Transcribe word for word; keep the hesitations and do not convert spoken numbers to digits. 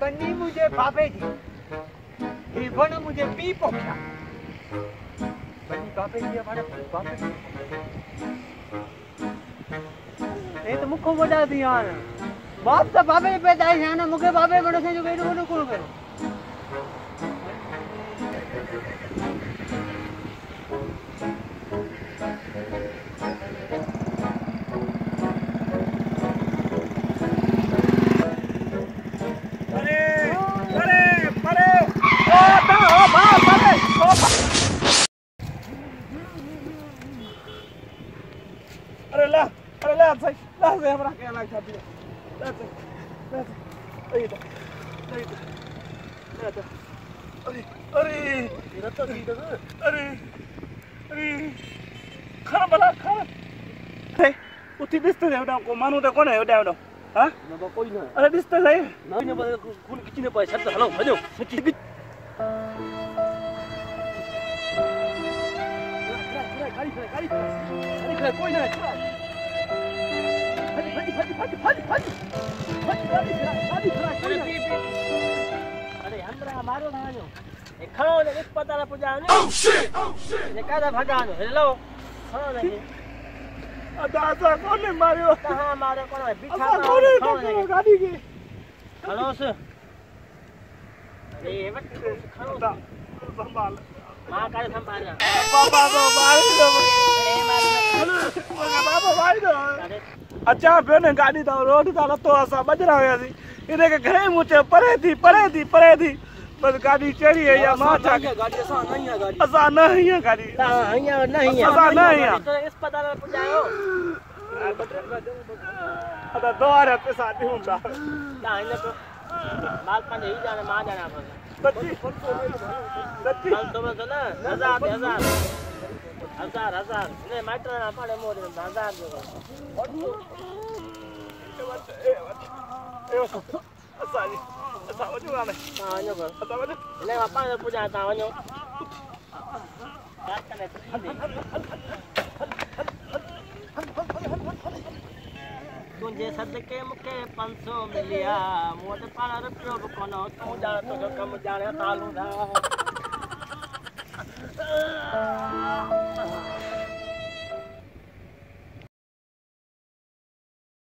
कन्नी मुझे बाबे जी ही वन मुझे पी पोख्या बनी बाबे जी हमारे बाबे जी ये तो मुखो वडा दिया बाप तो बाबे पे दाई है ना मुके बाबे बड़े से जो बेडू बड़ू कोण करो अरे ला अरे ला सही ला से हमरा के लाग छाती ला से ला से अरे तो अरे तो ला तो अरे अरे ये तो ठीक है अरे अरे खा बला खा हे उठी दिसते है उडा को मानु तो कोन है उडा उडा हां न कोई ना अरे दिसते है ना ने खून किची ने पाए छत हलो भजो सच्ची गाड़ी गाड़ी गाड़ी गाड़ी कोई ना फटी फटी फटी फटी फटी फटी फटी गाड़ी गाड़ी अरे पी पी अरे हमरा मारो ना आयो ए खड़ो ने एक पता ना पुजानो ओह शिट ओह शिट ने कादा भगानो हेलो खड़ो ने अदासा कोने मारियो कहां मारे कोन बिठा खड़ो गाड़ी के खड़ो से अरे वट खड़ो संभाल मां का संभाल बाबा तो मार दो ए मार बाबा भाई दो अच्छा बेने गाड़ी तो रोड ता लतो असा बजरा होया सी इने के घरे मुचे परे थी परे थी परे थी बस गाड़ी चढ़ी है या मां था गाड़ी असा नहीं है गाड़ी असा नहीं है गाड़ी हां नहीं नहीं है असा नहीं है तो अस्पताल में पहुंचाओ अदा दो आरे पैसा दूंगा ना इने तो माल पाने ही जाने मां जाना सच्ची सच्ची तो बस ना हजार हजार हजार हजार ने मात्र ना पड़े मोर हजार दो ए ए असाली असा वजो ना हां नो कर असा वजो ने पापा ने पूजा ता वजो बात करने तुझे सदके मुके पाँच सौ मिलिया मोट पाण रुपयो बि कोन तूं ॼाण तुंहिंजो कमु ॼाणे तालू दा